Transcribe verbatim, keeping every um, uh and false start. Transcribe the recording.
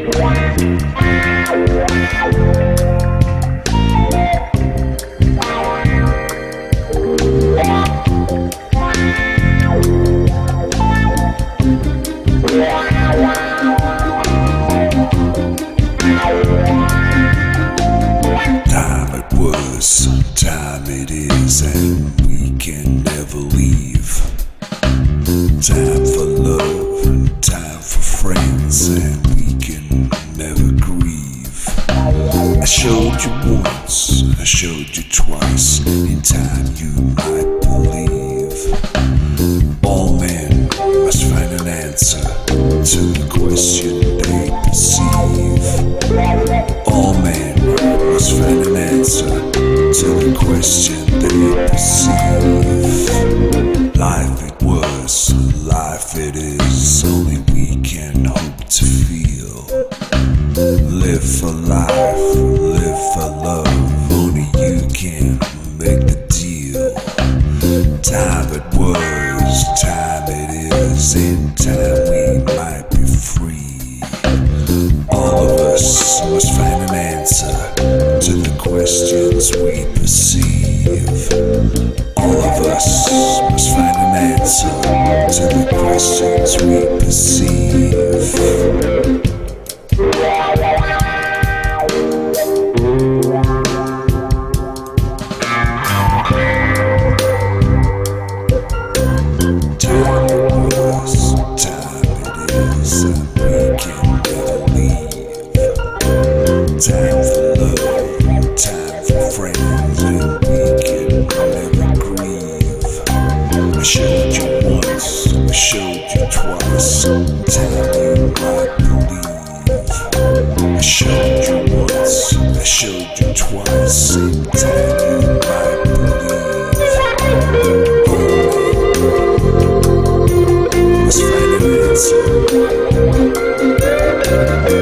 Time it is, and we can never leave. Time for love, and time for friends, and we can never grieve. I showed you once, I showed you twice. In time you might believe. All men must find an answer to the question they perceive. All men must find an answer to the question they perceive. Life it was, life it is, only we can hope to feel. Live for life, live for love, only you can make the deal. Time it was, time it is, in time we might be free. All of us must find an answer to the questions we perceive. All of us must find an answer to the questions we perceive. Time it was, time it is, and we can never leave. Time for love, time for friends, and we can never grieve. I showed you once, I showed you twice, time you might believe. I showed you once, I showed you twice, time you might believe. Oh, let's find an answer.